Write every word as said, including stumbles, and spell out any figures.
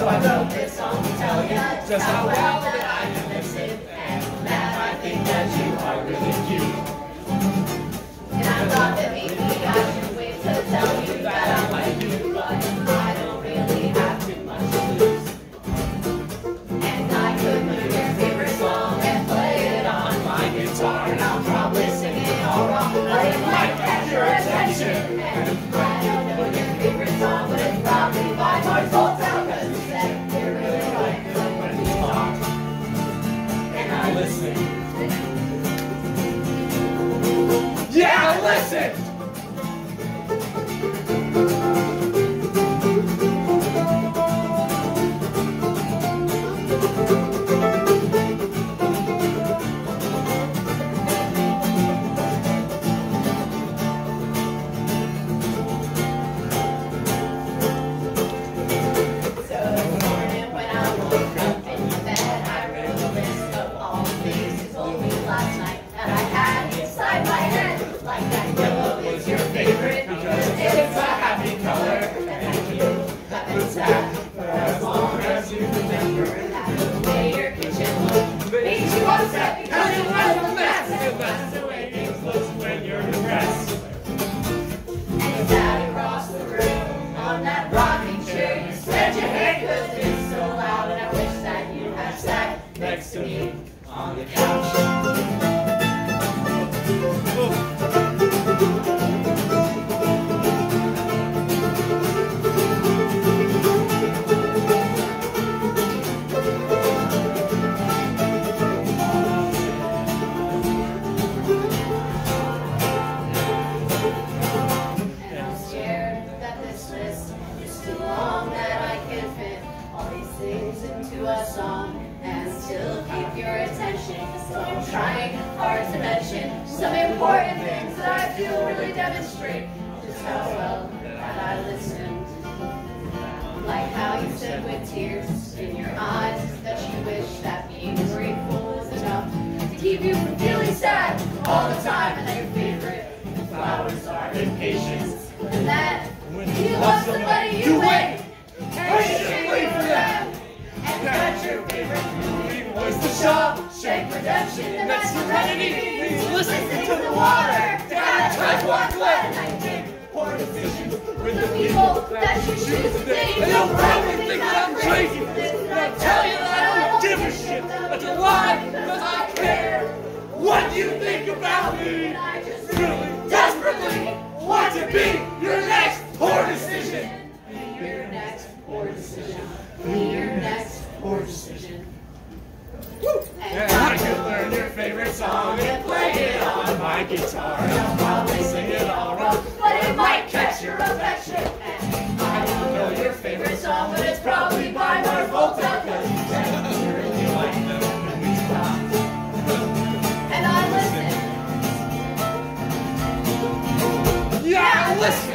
So I wrote this song to tell you just how well that I can listen, and that I think that you are really cute. And I thought that maybe I should wait to tell you that I like you, but I don't really have too much to lose. And I could learn your favorite song and play it on my guitar, and I'll probably sing it all wrong, but it might catch your attention. And I don't know your favorite song, but it's probably by Mars Volta, because you said you really like it when we talk. And I listen. Yeah, listen! Next to me on the couch. And I'm scared that this list is too long, that I can fit all these things into a song and still keep your attention. So I'm trying hard to mention some important things that I feel really demonstrate just how well that I listened. Like how you said with tears in your eyes that you wish that being grateful was enough to keep you from feeling sad all the time, and that your favorite flowers are impatience, and that you love somebody you wait patiently for them. And that your favorite movie was The Shawshank Redemption, and that serenity means listening to the water down a Taiwan glen. And I make poor decisions with the people that you choose to date. And you'll probably think that I'm crazy for this, and I tell you that I don't give a shit. That you're lying because I care what you think about me. And I just really desperately want to be your next poor decision. Be your next poor decision. Be your next poor decision. And I could learn your favorite song and play it on my guitar. And I'll probably sing it all wrong, but it might catch your affection. And I don't know your favorite song, but it's probably by Mars Volta, because you said you really like them when we stopped. And I listen. Yeah, listen!